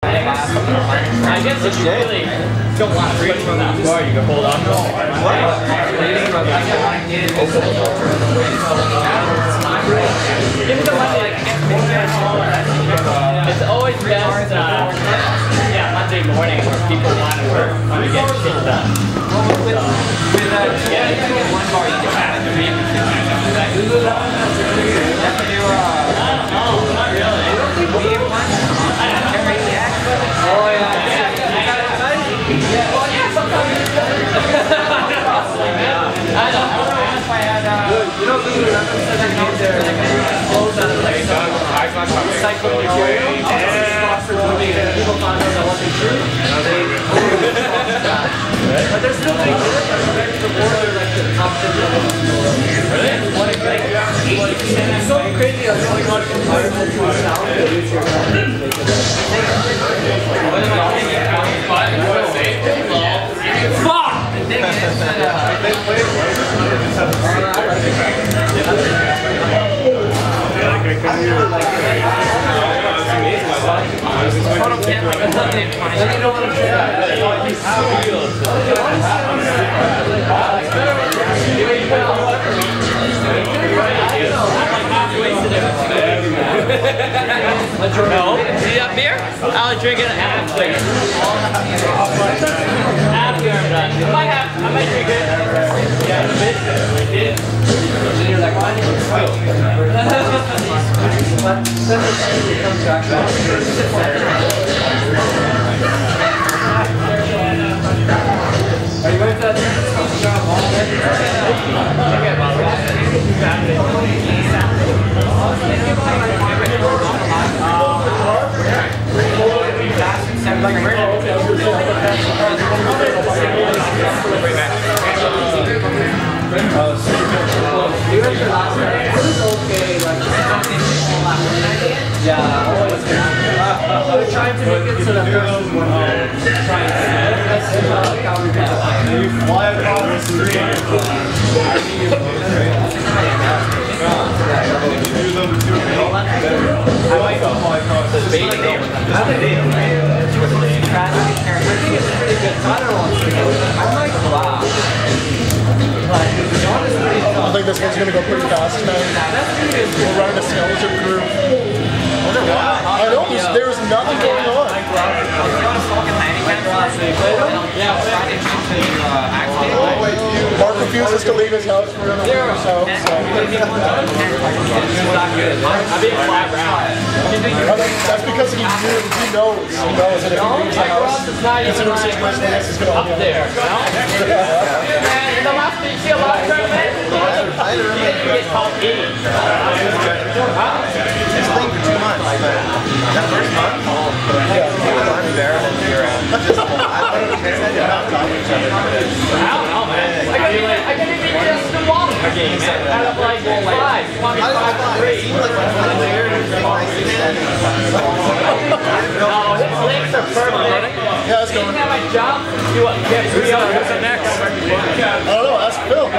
I guess if you really don't want to reach from that far, you can hold on to it. Give me the Monday. It's always best, Monday morning where people want to work to get shit done. One bar you can have it. Not really. Oh yeah. Sometimes you I don't know if I had you know the reference that I made there clothes out of like cycling people found out that wasn't true. But there's still things that the border like the top really? It's so crazy how going on comparable to a sound that use your fuck! The thing is no, see that beer? I'll drink it after. After I'm done. I might drink it. Yeah, a bit. And you're like, why did you smoke? Are you going to that job we're trying to make it so that person trying to you fly across the street. I might go fly across the street. I think it's pretty good. Tyler wants to go. I'm like, wow. I think this one's going to go pretty fast tonight. We're running a skeleton group. I know, there's nothing going on. Mark refuses to leave his house for another house. So. That's because he knows that if he leaves the house, it's in a situation where this is going to happen. In the last week, see a lot of tournaments? You get top 8. It's clean for 2 months. That first month? Yeah. It was unbearable to be around. I don't know, man. I couldn't even just the wall game, man. Out of like 5. No, his legs are perfect. Yeah, it's going. Didn't have a job. Do what? Get 3 hours next. I don't know, ask Phil.